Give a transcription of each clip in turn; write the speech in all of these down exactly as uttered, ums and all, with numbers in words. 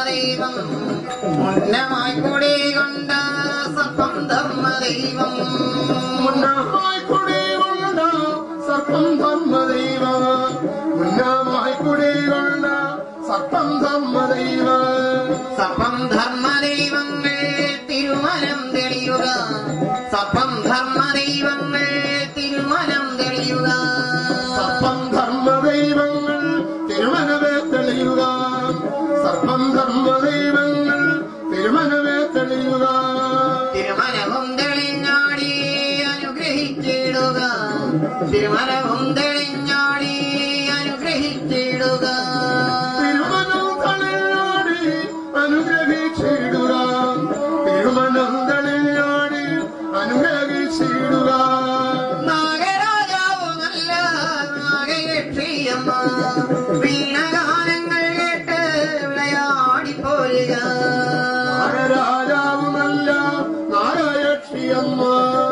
ധർമ്മദൈവം മുന്നമായി കുടി കൊണ്ട സർപ്പം ധർമ്മദൈവം മുന്നമായി കുടി കൊണ്ട സർപ്പം ധർമ്മദൈവം മുന്നമായി കുടി കൊണ്ട സർപ്പം ധർമ്മദൈവം സർപ്പം ധർമ്മദൈവങ്ങൾ തിരുമനം തെളിയുക സർപ്പം ധർമ്മദൈവങ്ങൾ തിരുമനം തെളിയുക സർപ്പം ധർമ്മദൈവങ്ങൾ തിരുമനവേ തെളിയുക സർപ്പം ധർമ്മദൈവങ്ങൾ തിരുമനവേ തെളിയുക തിരുമനവും തെളിഞ്ഞാടി അനുഗ്രഹിച്ചിടുക തിരുമനവും തെളിഞ്ഞാടി അനുഗ്രഹിച്ചിടുക തിരുമനം തെളിഞ്ഞാടി അനുഗ്രഹിച്ചിടുക തിരുമനം തെളിഞ്ഞാടി അനുഗ്രഹിച്ചിടുക നാഗരാജാവ് നല്ല നാഗയക്ഷിയമ്മ വീണഗാനങ്ങൾ കേട്ട് വിളയാടിപ്പോരുക നാഗരാജാവ് നല്ല നാഗയക്ഷിയമ്മ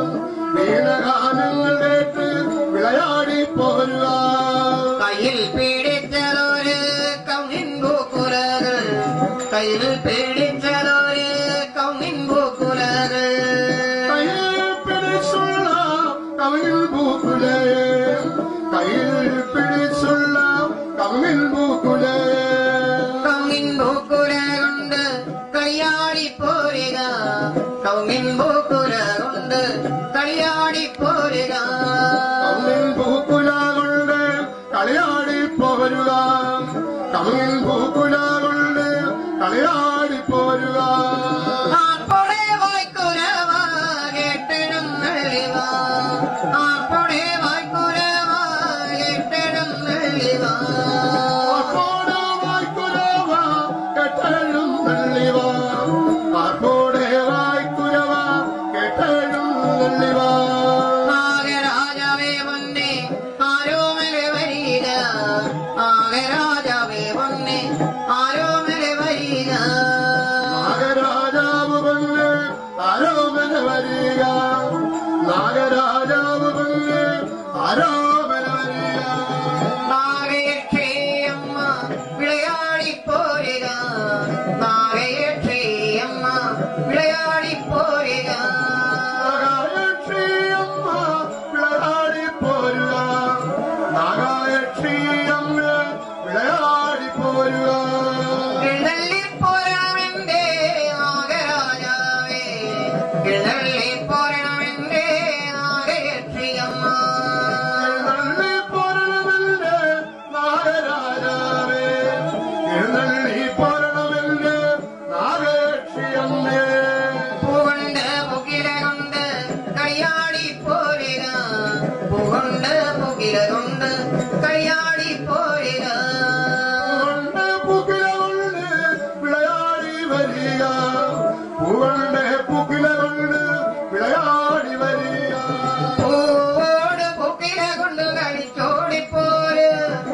വീണഗാനങ്ങൾ കേട്ട് വിളയാടി പോരുക കയ്യിൽ പീഡിച്ചതൊരു കൗങ്ങിൻ പൂക്കുലകൾ കയ്യിൽ പീഡിച്ചതൊരു കൗങ്ങിൻ പൂക്കുലകൾ കയ്യിൽ പിടിച്ചുള്ള കവിൽ പൂക്കുലേ കയ്യിൽ പിടിച്ചുള്ള കവിൽ പൂക്കുലേ കൗങ്ങിൻ പൂക്കുല കൊണ്ട് കളിയാടിപ്പോരുക കൗങ്ങിൻ പൂക്കുല കൊണ്ട് കളിയാടിപ്പോരുക കവിൽ പൂക്കുല കൊണ്ട് കളിയാടി പോരുക കവിൽ പൂക്കുല കൊണ്ട് കളിയാടി പോരുക ആർപ്പോടെ വായ്ക്കുരവ കേട്ടിടും നള്ളിവ ആർപ്പോടെ വായ്ക്കുരവ കേട്ടിടും നള്ളിവ ആർപ്പോടെ വായ്ക്കുരവ കെട്ടഴും തള്ളിവ ആർപ്പോടെ വായ്ക്കുരവ കെട്ടഴും തള്ളിവ നാഗരാജാവേ വന്നേ ആരോമലെ വരിക നാഗരാജാവേ വന്നേ ആരോമലെ വരിക നാഗരാജാവ് വന്ന് ആരോമന വരിക നാഗരാജാവ് വന്ന് ആരോമന വരിക നാഗയക്ഷിയമ്മ വിളയാടിപ്പോരുക നാഗയക്ഷിയമ്മ വിളയാടിപ്പോരുക നാഗയക്ഷിയമ്മ വിളയാടി പോരുക നാഗയക്ഷിയമ്മ വിളയാടി പോരുക എഴുന്നള്ളിപ്പോരണമെന്റെ നാഗരാജാവേ എഴുന്നള്ളിപ്പോരണമെന്റെ നാഗയക്ഷിയമ്മ എഴുന്നള്ളി പോരണമെന്റെ നാഗരാജാവേ എഴുന്നള്ളി പോരണമെന്റെ നാഗയക്ഷിയമ്മേ പൂകൊണ്ട് പുകില കൊണ്ട് കളിയാടിപ്പോരുക പൂകൊണ്ട് പുകില കൊണ്ട് കളിയാടിപ്പോരുക പൂവണ്ട് പൂക്കില കൊണ്ട് വിളയാടി വരിക പൂവണ്ട് പൂക്കില കൊണ്ട് വിളയാടി വരിക പൂവോട് പുകില കൊണ്ട് കളിച്ചോടിപ്പോര്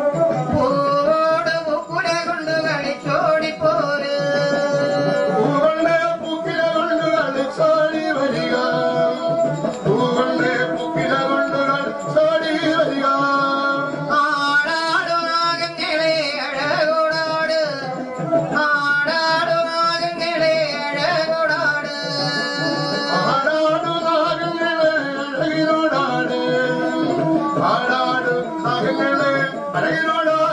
പൂവോട് പുക്കുല കൊണ്ട് കളിച്ചോടിപ്പോര് പൂവണ്ട് പൂക്കില കൊണ്ട് കളിച്ചാടി വരിക പൂവണ്ട് പൂക്കില കൊണ്ട് കളിച്ചാടി വരിക ആടാടു നാഗങ്ങളെ അഴകോടാട് ആടാടു നാഗങ്ങളെ അഴകോടാട് ആടാടു നാഗങ്ങളെ അഴകിനോടാട് ആടാടു നാഗങ്ങളെ അഴകിനോടാട്